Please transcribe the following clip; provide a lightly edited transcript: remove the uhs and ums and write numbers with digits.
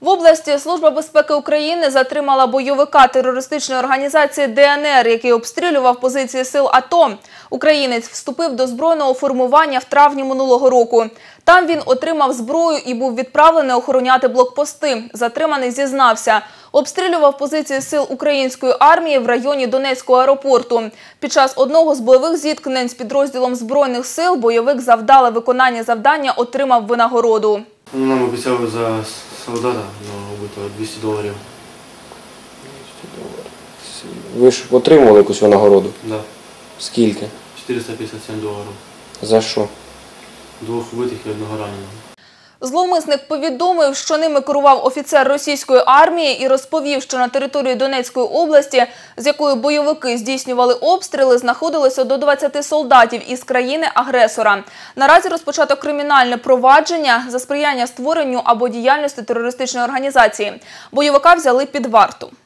В області Служба безпеки України затримала бойовика терористичної організації ДНР, який обстрілював позиції сил АТО. Українець вступив до збройного формування в травні минулого року. Там він отримав зброю і був відправлений охороняти блокпости. Затриманий зізнався. Обстрілював позиції сил української армії в районі Донецького аеропорту. Під час одного з бойових зіткнень з підрозділом Збройних сил бойовик за вдале виконання завдання отримав винагороду. Нам обіцяли за солдата $200. Ви ж отримували якусь винагороду? Да. Скільки? $457. За що? 2 вбитих і 1 раненого. Зловмисник повідомив, що ними керував офіцер російської армії і розповів, що на території Донецької області, з якої бойовики здійснювали обстріли, знаходилося до 20 солдатів із країни-агресора. Наразі розпочато кримінальне провадження за сприяння створенню або діяльності терористичної організації. Бойовика взяли під варту.